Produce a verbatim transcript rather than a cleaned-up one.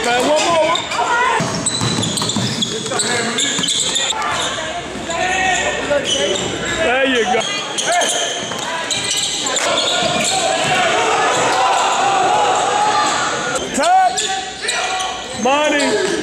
man. One more. There you go. Touch. Money.